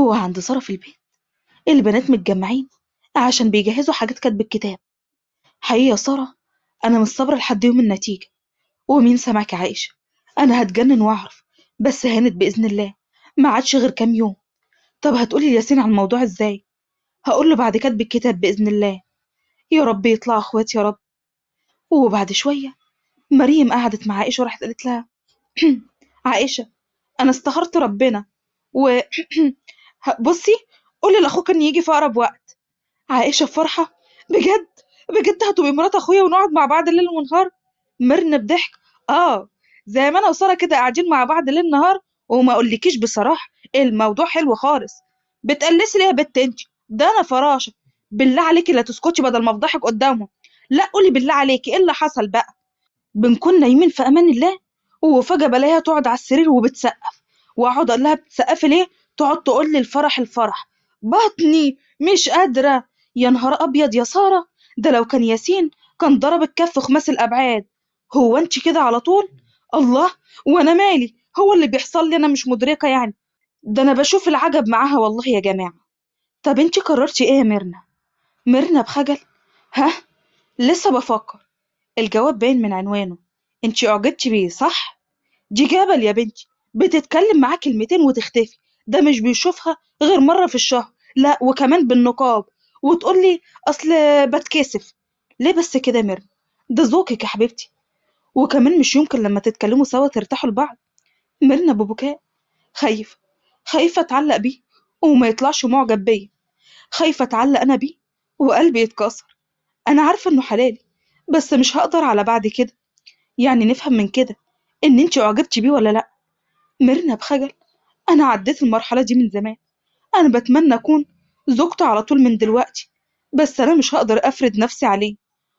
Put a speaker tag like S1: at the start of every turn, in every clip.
S1: وعند سارة في البيت البنات متجمعين عشان بيجهزوا حاجات كاتب الكتاب. حقيقي يا سارة، أنا مش صابرة لحد يوم النتيجة. ومين سمعك يا عائشة؟ أنا هتجنن وأعرف، بس هانت بإذن الله. ما عادش غير كام يوم. طب هتقولي لياسين عن الموضوع إزاي؟ هقوله بعد كاتب الكتاب بإذن الله. يا رب يطلع أخوات يا رب. وبعد شوية مريم قعدت مع عائشة وراحت قالت لها: عائشة، أنا استخرت ربنا و بصي، قولي لأخوك إن يجي في أقرب وقت. عائشة بفرحة: بجد؟ بجد هتبقي مرات أخويا ونقعد مع بعض ليل ونهار؟ ميرنا بضحك: آه، زي ما أنا وسارة كده قاعدين مع بعض ليل نهار. وما أقولكيش بصراحة الموضوع حلو خالص. بتقلسي ليه يا بت انت؟ ده أنا فراشة. بالله عليكي لا تسكتي بدل ما أفضحك قدامهم. لا قولي بالله عليكي إيه اللي حصل بقى. بنكون نايمين في أمان الله، وفجأة بلاقيها تقعد على السرير وبتسقف، وأقعد أقول لها: بتسقفي ليه؟ تقعد تقول لي: الفرح الفرح. بطني مش قادرة. يا نهار أبيض يا سارة، ده لو كان ياسين كان ضرب الكف خماس الأبعاد. هو أنت كده على طول؟ الله، وأنا مالي؟ هو اللي بيحصل لي أنا مش مدركة يعني. ده أنا بشوف العجب معاها والله يا جماعة. طب أنت قررتي إيه يا ميرنا؟ ميرنا بخجل: ها، لسه بفكر. الجواب باين من عنوانه. انتي اعجبتي بيه صح؟ دي جبل يا بنتي، بتتكلم معاه كلمتين وتختفي. ده مش بيشوفها غير مرة في الشهر، لا وكمان بالنقاب. وتقول لي: اصل بتكسف. ليه بس كده يا ميرنا؟ ده ذوقك يا حبيبتي. وكمان مش يمكن لما تتكلموا سوا ترتاحوا لبعض. ميرنا ببكاء: خايفة، خايفة اتعلق بيه وما يطلعش معجب بيا. خايفة اتعلق انا بيه وقلبي يتكسر. انا عارفة انه حلالي، بس مش هقدر على بعد كده. يعني نفهم من كده إن أنتِ أُعجبتِ بيه والّا لأ؟ ميرنا بخجل: أنا عدّيت المرحلة دي من زمان. أنا باتمنى أكون زوجته على طول من دلوقتي، بس أنا مش هاقدر أفرض نفسي عليه.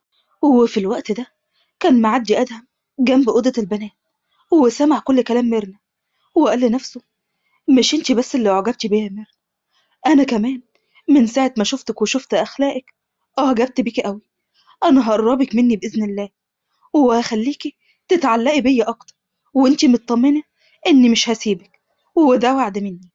S1: وفي الوقت ده كان معدّي أدهم جنب أوضة البنات، وسمع كل كلام ميرنا، وقال لنفسه: مش أنتِ بس اللي أُعجبتِ بيّا يا ميرنا، أنا كمان من ساعة ما شُفتِك وشُفت أخلاقِك أُعجبت بيكِ أوي. أنا هاقرّبِك منّي بإذن الله، وهاخلّيكِ تتعلّقي بيّا أكتر، وأنتِ متطمنة إني مش هاسيبِك، وده وعد منّي.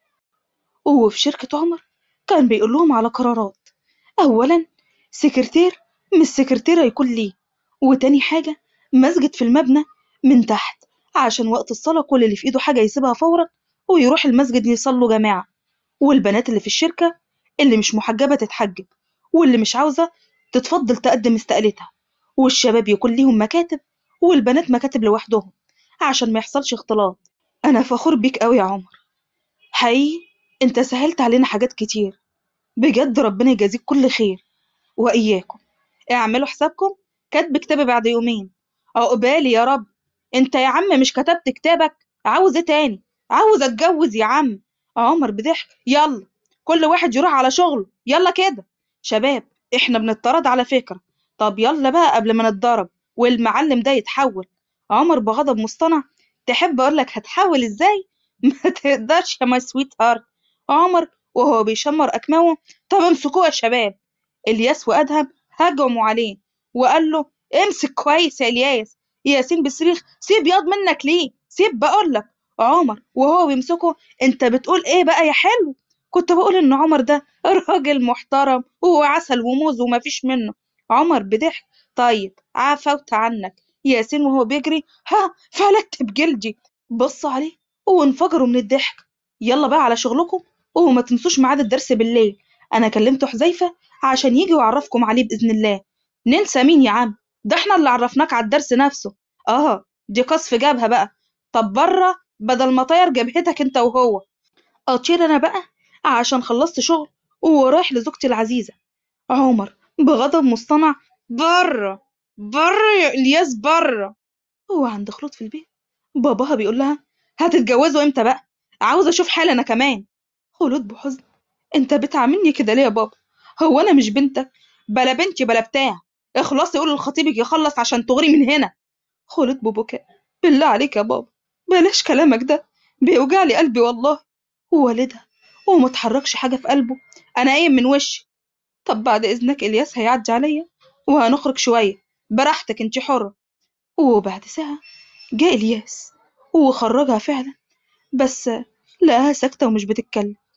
S1: وفي شركة عمر كان بيقول لهم على قرارات: أولًا سكرتير مش سكرتيرة يكون ليه، وتاني حاجة مسجد في المبنى من تحت، عشان وقت الصلاة كل اللي في إيده حاجة يسيبها فورًا ويروح المسجد يصلّوا جماعة. والبنات اللي في الشركة اللي مش محجبة تتحجب، واللي مش عاوزة تتفضل تقدم استقالتها. والشباب يكون ليهم مكاتب، والبنات مكاتب لوحدهم، عشان ما يحصلش اختلاط. أنا فخور بيك أوي يا عمر، حقيقي أنت سهلت علينا حاجات كتير. بجد ربنا يجازيك كل خير. وإياكم اعملوا حسابكم كاتب كتابي بعد يومين. عقبالي يا رب. انت يا عم مش كتبت كتابك؟ عاوز ايه تاني؟ عاوز اتجوز يا عم. عمر بضحك: يلا كل واحد يروح على شغله، يلا كده. شباب، احنا بنتطرد على فكرة. طب يلا بقى قبل ما نتضرب والمعلم ده يتحول. عمر بغضب مصطنع: تحب اقولك هتحول ازاي؟ ما تقدرش يا ماي سويت هارت. عمر وهو بيشمر اكمامه: طب امسكوه يا شباب. الياس وادهم هجموا عليه وقال له: امسك كويس يا الياس. ياسين بصريخ: سيب ياض منك ليه؟ سيب بقولك. عمر وهو بيمسكه: انت بتقول ايه بقى يا حلو؟ كنت بقول ان عمر ده راجل محترم وهو عسل وموز ومفيش منه. عمر بضحك: طيب عفوت عنك. ياسين وهو بيجري: ها فلت بجلدي. بصوا عليه وانفجروا من الضحك. يلا بقى على شغلكم، وما تنسوش ميعاد الدرس بالليل. انا كلمت حذيفة عشان يجي ويعرفكم عليه بإذن الله. ننسى مين يا عم؟ ده احنا اللي عرفناك على الدرس نفسه. اه، دي قصف جبهة بقى. طب بره بدل ما طير جبهتك انت وهو. اطير انا بقى عشان خلصت شغل ورايح لزوجتي العزيزة. عمر بغضب مصطنع: بره، بره يا الياس بره. هو عند خلود في البيت باباها بيقول لها: هتتجوزوا امتى بقى؟ عاوز اشوف حالي انا كمان. خلود بحزن: انت بتعاملني كده ليه يا بابا؟ هو انا مش بنتك؟ بلا بنتي بلا بتاع. اخلصي قولي لخطيبك يخلص عشان تغري من هنا. خلود ببكاء: بالله عليك يا بابا بلاش كلامك ده، بيوجع لي قلبي والله. ووالدها ومتحركش حاجة في قلبه: انا قايم من وشي. طب بعد اذنك الياس هيعدي عليا وهنخرج شوية، براحتك انتي حرة. وبعد ساعة جاء الياس وخرجها فعلا، بس لقاها ساكتة ومش بتتكلم.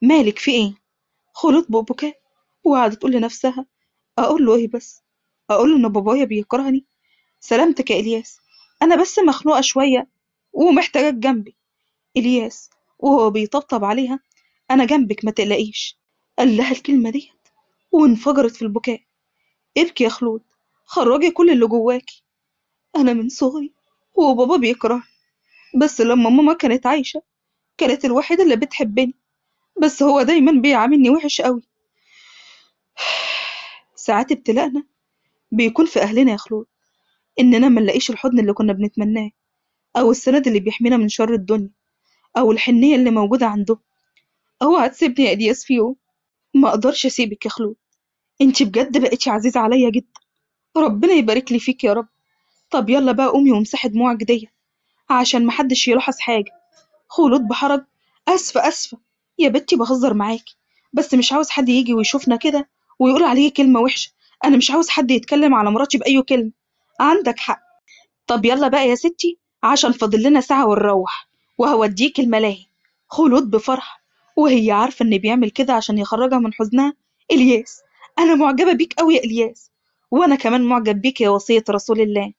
S1: مالك في إيه؟ خلط ببكاء وقعدت تقول لنفسها: أقول له إيه بس؟ أقول له إن بابايا بيكرهني؟ سلامتك يا إلياس، أنا بس مخنوقة شوية ومحتاجاك جنبي. إلياس وهو بيطبطب عليها: أنا جنبك ما تقلقيش. قال لها الكلمة دي وانفجرت في البكاء. ابكي يا خلود، خرجي كل اللي جواكي. أنا من صغري وبابا بيكرهني، بس لما ماما كانت عايشة كانت الوحيدة اللي بتحبني، بس هو دايما بيعاملني وحش قوي. ساعات ابتلاءنا بيكون في أهلنا يا خلود، إننا ما نلاقيش الحضن اللي كنا بنتمناه، أو السند اللي بيحمينا من شر الدنيا، أو الحنية اللي موجودة عنده. اوعى تسيبني يا إلياس في يوم. ما أقدرش أسيبك يا خلود، انتي بجد بقيتي عزيزة عليا جدا. ربنا يبارك لي فيك يا رب. طب يلا بقى قومي وامسحي دموعك دي عشان محدش يلاحظ حاجة. خلود بحرج: آسفة آسفة يا بنتي، بهزر معاكي، بس مش عاوز حد يجي ويشوفنا كده ويقول عليه كلمة وحشة. أنا مش عاوز حد يتكلم على مراتي بأي كلمة. عندك حق. طب يلا بقى يا ستي عشان فاضل لنا ساعة ونروح، وهوديك الملاهي. خلود بفرح وهي عارفة إن بيعمل كده عشان يخرجها من حزنها: إلياس، أنا معجبة بيك أوي يا إلياس. وأنا كمان معجب بيك يا وصية رسول الله.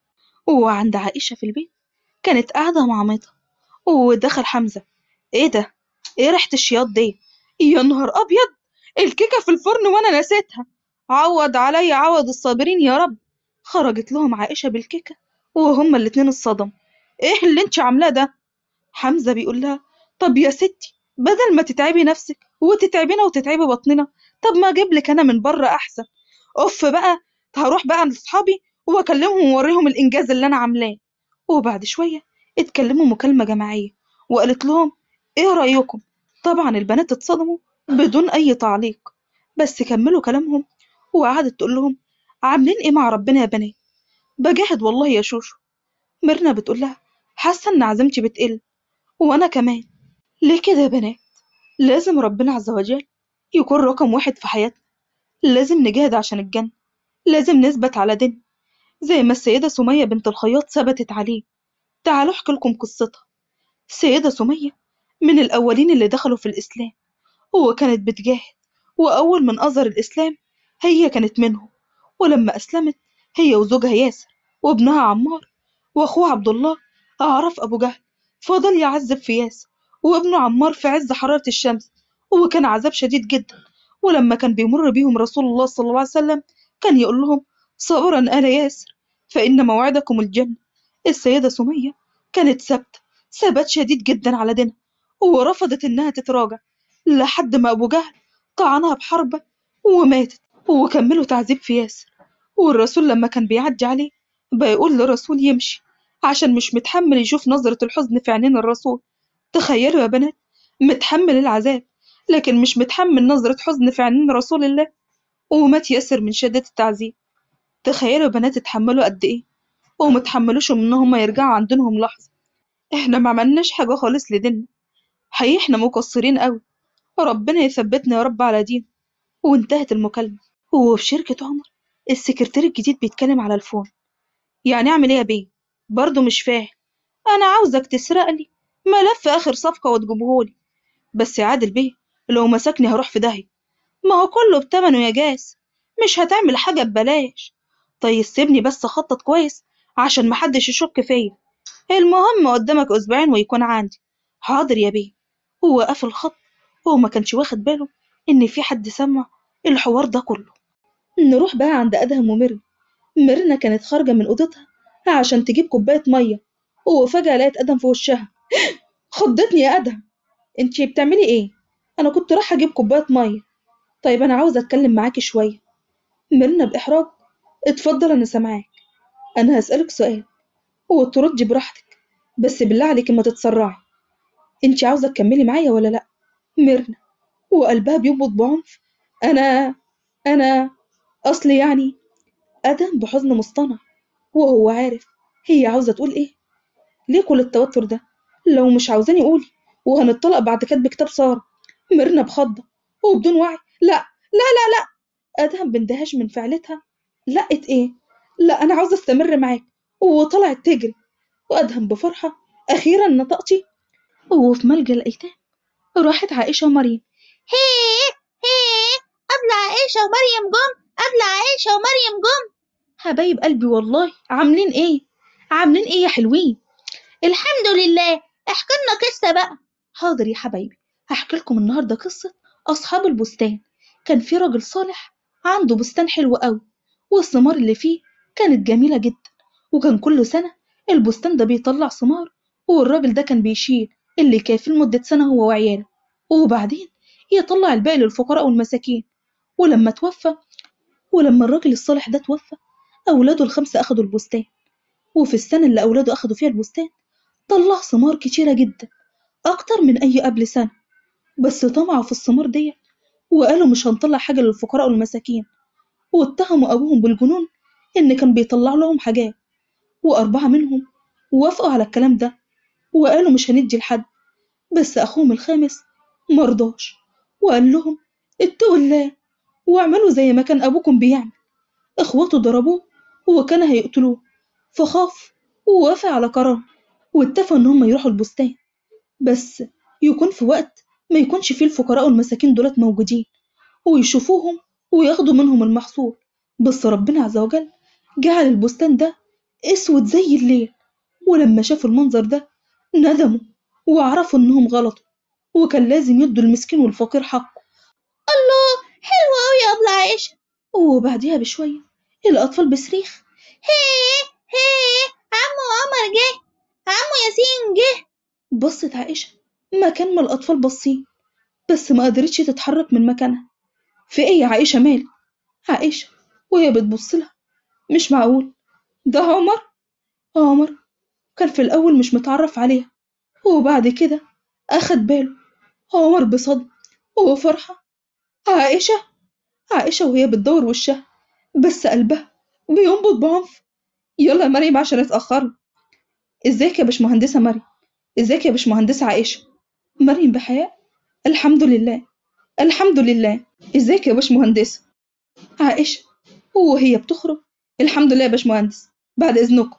S1: وعند عائشة في البيت كانت قاعدة مع مامتها ودخل حمزة: إيه ده؟ إيه ريحة الشياط دي؟ يا نهار أبيض، الكيكة في الفرن وأنا نسيتها. عوض عليا عوض الصابرين يا رب. خرجت لهم عائشة بالكيكة وهما الاتنين اتصدموا: إيه اللي انت عاملاه ده؟ حمزة بيقول لها: طب يا ستي بدل ما تتعبي نفسك وتتعبينا وتتعبي بطننا، طب ما اجيب لك انا من بره احسن. اوف بقى، هروح بقى لاصحابي واكلمهم واوريهم الانجاز اللي انا عاملاه. وبعد شوية اتكلموا مكالمة جماعية وقالت لهم: ايه رأيكم؟ طبعا البنات اتصدموا بدون اي تعليق، بس كملوا كلامهم. وقعدت تقول لهم: عاملين ايه مع ربنا يا بنات؟ بجاهد والله يا شوشو. ميرنا بتقول لها: حاسة ان عزيمتي بتقل. وانا كمان. ليه كده يا بنات؟ لازم ربنا عز وجل يكون رقم واحد في حياتنا. لازم نجاهد عشان الجنة. لازم نثبت على دين زي ما السيدة سمية بنت الخياط ثبتت عليه. تعالوا احكي لكم قصتها. السيدة سمية من الأولين اللي دخلوا في الإسلام، وكانت بتجاهد، وأول من أظهر الإسلام هي كانت منهم. ولما أسلمت هي وزوجها ياسر وابنها عمار وأخوه عبد الله، أعرف أبو جهل فضل يعذب في ياسر وابنه عمار في عز حرارة الشمس، وكان عذاب شديد جدا. ولما كان بيمر بيهم رسول الله صلى الله عليه وسلم كان يقول لهم: صبرا آل ياسر فإن موعدكم الجنة. السيدة سمية كانت ثابتة ثبات شديد جدا على دينها، ورفضت إنها تتراجع لحد ما أبو جهل طعنها بحربة وماتت. وكملوا تعذيب في ياسر، والرسول لما كان بيعدي عليه بيقول للرسول يمشي عشان مش متحمل يشوف نظرة الحزن في عينين الرسول. تخيلوا يا بنات، متحمل العذاب لكن مش متحمل نظرة حزن في عينين رسول الله، ومات ياسر من شدة التعذيب. تخيلوا يا بنات اتحملوا قد ايه، ومتحملوش ان هم يرجعوا عن دينهم لحظة. احنا ما عملناش حاجة خالص لديننا، حقيقي احنا مقصرين قوي. ربنا يثبتنا يا رب على دين. وانتهت المكالمة. وفي شركة عمر السكرتير الجديد بيتكلم على الفون: يعني اعمل ايه يا بيه؟ برضه مش فاهم. انا عاوزك تسرق لي ملف اخر صفقة وتجيبهولي. بس يا عادل بيه، لو مسكني هروح في داهية. ما هو كله بتمنه يا جاس، مش هتعمل حاجة ببلاش. طيب سيبني بس اخطط كويس عشان محدش يشك فيا. المهم قدامك اسبوعين ويكون عندي. حاضر يا بيه. هو قفل الخط وهو ما كانش واخد باله ان في حد سمع الحوار ده كله. نروح بقى عند ادهم وميرنا. ميرنا كانت خارجة من اوضتها عشان تجيب كوباية مية، وفجأة لقيت ادهم في وشها. خضتني يا ادهم، انتي بتعملي ايه؟ انا كنت رايحة اجيب كوباية مية. طيب انا عاوزة اتكلم معاكي شوية. ميرنا باحراج: اتفضل انا سامعاك. انا هسألك سؤال وتردي براحتك، بس بالله عليكي ما تتسرعي. انتي عاوزة تكملي معايا ولا لا؟ ميرنا وقلبها بينبض بعنف: انا انا اصلي يعني. ادهم بحزن مصطنع وهو عارف هي عاوزة تقول ايه. ليه كل التوتر ده؟ لو مش عاوزاني قولي وهنطلق بعد كتب كتاب سارة. ميرنا بخضة وبدون وعي: لا لا لا لا. ادهم باندهاش من فعلتها: لقت ايه؟ لا انا عاوزة استمر معاك. وطلعت تجري. وادهم بفرحة: اخيرا نطقتي. وفي ملجأ الايتام راحت عائشة ومريم
S2: هيه هيه، أبلة عائشة ومريم جم، أبلة عائشة ومريم جم.
S1: حبايب قلبي والله عاملين ايه؟ عاملين ايه يا حلوين؟
S2: الحمد لله. احكي لنا قصة بقى.
S1: حاضر يا حبايبي، هحكي لكم النهارده قصة أصحاب البستان. كان في راجل صالح عنده بستان حلو قوي، والثمار اللي فيه كانت جميلة جدا، وكان كل سنة البستان ده بيطلع ثمار، والراجل ده كان بيشيل اللي يكفي لمدة سنة هو وعياله، وبعدين يطلع الباقي للفقراء والمساكين. ولما توفى ولما الراجل الصالح ده توفى، أولاده الخمسة أخدوا البستان، وفي السنة اللي أولاده أخدوا فيها البستان طلع ثمار كتيرة جدا، أكتر من أي قبل سنة. بس طمعوا في الثمار ديت وقالوا مش هنطلع حاجة للفقراء والمساكين، واتهموا أبوهم بالجنون إن كان بيطلع لهم حاجات. وأربعة منهم وافقوا على الكلام ده وقالوا مش هندي لحد، بس أخوهم الخامس مرضاش وقال لهم اتقوا الله واعملوا زي ما كان أبوكم بيعمل. إخواته ضربوه وكان هيقتلوه، فخاف ووافق على قرار، واتفقوا إن هم يروحوا البستان، بس يكون في وقت ما يكونش فيه الفقراء والمساكين دولت موجودين، ويشوفوهم وياخدوا منهم المحصول. بس ربنا عز وجل جعل البستان ده اسود زي الليل، ولما شافوا المنظر ده ندموا وعرفوا انهم غلطوا، وكان لازم يدوا المسكين والفقير حقه.
S2: الله، حلوة أوي يا أبلة عائشة.
S1: وبعديها بشوية الأطفال بصريخ
S2: هيه هيه، عمو عمر جه، عمو ياسين جه.
S1: بصت عائشة مكان ما الأطفال باصين، بس ما قدرتش تتحرك من مكانها. في ايه يا عائشة مالك؟ عائشة وهي بتبص لها، مش معقول، ده عمر. عمر كان في الأول مش متعرف عليها، وبعد كده أخد باله. عمر بصدمة وفرحة. عائشة. عائشة وهي بتدور وشها، بس قلبها بينبض بعنف. يلا يا مريم عشان اتأخرنا. ازيك يا باشمهندسة مريم؟ ازيك يا باشمهندسة عائشة؟ مريم بحياء الحمد لله، الحمد لله. ازيك يا باشمهندسة عائشة وهي بتخرج؟ الحمد لله يا باشمهندس، بعد إذنكم.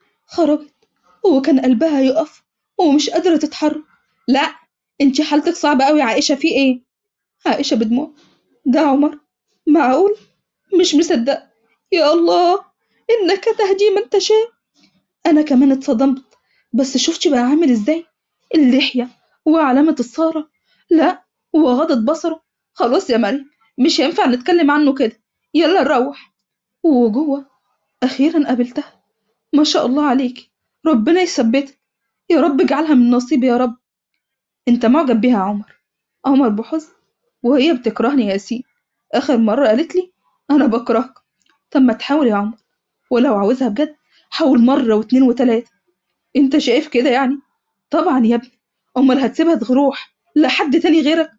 S1: خرجت وكان قلبها يقف ومش قادرة تتحرك. لا، انتي حالتك صعبة قوي يا عائشة، في ايه؟ عائشة بدموع، ده عمر. معقول؟ مش مصدق. يا الله، إنك تهدي من تشاء. أنا كمان اتصدمت، بس شفتي بقى عامل ازاي؟ اللحية وعلامة الصارة، لا، وغضت بصره. خلاص يا مريم، مش هينفع نتكلم عنه كده، يلا نروح. وجوه أخيرا قابلتها. ما شاء الله عليكي، ربنا يثبتك، يا رب اجعلها من نصيبي يا رب. انت معجب بيها يا عمر؟ عمر بحزن، وهي بتكرهني يا ياسين، آخر مرة قالت لي أنا بكرهك. طب ما تحاول يا عمر، ولو عاوزها بجد حاول مرة واتنين وتلاتة. انت شايف كده يعني؟ طبعا يا ابني، أمال هتسيبها تروح لحد تاني غيرك؟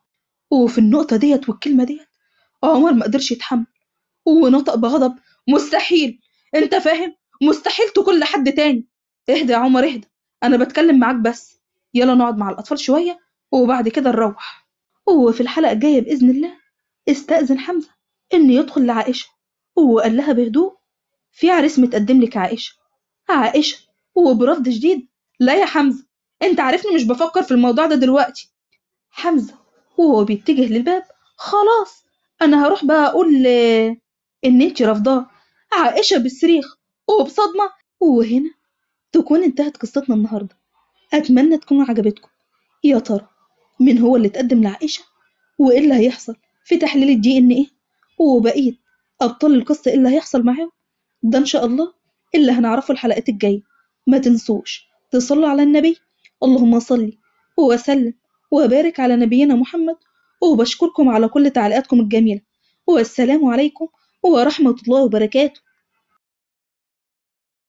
S1: وفي النقطة ديت والكلمة ديت عمر ما قدرش يتحمل ونطق بغضب. مستحيل، انت فاهم؟ مستحيل تكون لحد تاني. اهدى يا عمر اهدى، انا بتكلم معاك بس. يلا نقعد مع الاطفال شوية وبعد كده نروح. وفي الحلقة الجاية بإذن الله استأذن حمزة إن يدخل لعائشة، وقال لها بهدوء في عريس متقدم لك عائشة. عائشة وبرفض شديد، لا يا حمزة، انت عارفني مش بفكر في الموضوع ده دلوقتي. حمزة وهو بيتجه للباب، خلاص انا هروح بقى اقول ان انت رافضاه. عائشة بصريخ وبصدمة. وهنا تكون انتهت قصتنا النهاردة. اتمنى تكون عجبتكم. يا ترى مين هو اللي اتقدم لعائشة، وايه اللي هيحصل في تحليل الدي ان ايه، وبقية ابطال القصة ايه اللي هيحصل معاهم؟ ده ان شاء الله اللي هنعرفه الحلقات الجاية. ما تنسوش تصلوا على النبي. اللهم صل وسلم وبارك على نبينا محمد. وبشكركم على كل تعليقاتكم الجميلة. والسلام عليكم ورحمة الله وبركاته.